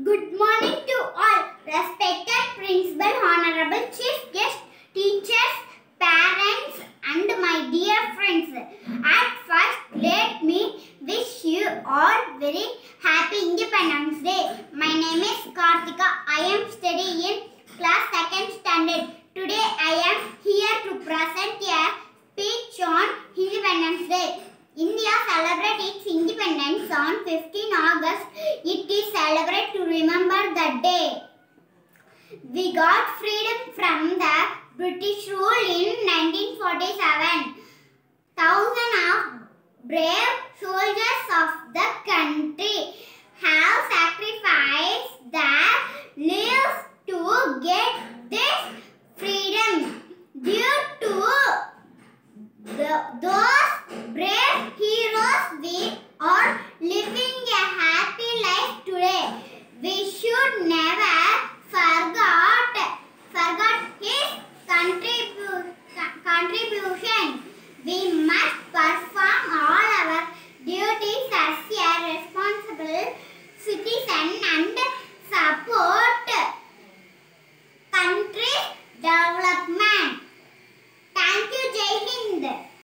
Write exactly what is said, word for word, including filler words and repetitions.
Good morning to all, respected principal, honorable chief guest, teachers, parents and my dear friends. At first, let me wish you all very happy Independence Day. My name is Karthika. I am studying in class second standard. Today I am here to present a speech on Independence Day. India celebrates its independence on fifteenth August. It is celebrated to remember the day. We got freedom from the British rule in nineteen forty-seven. Thousands of brave soldiers of the country have sacrificed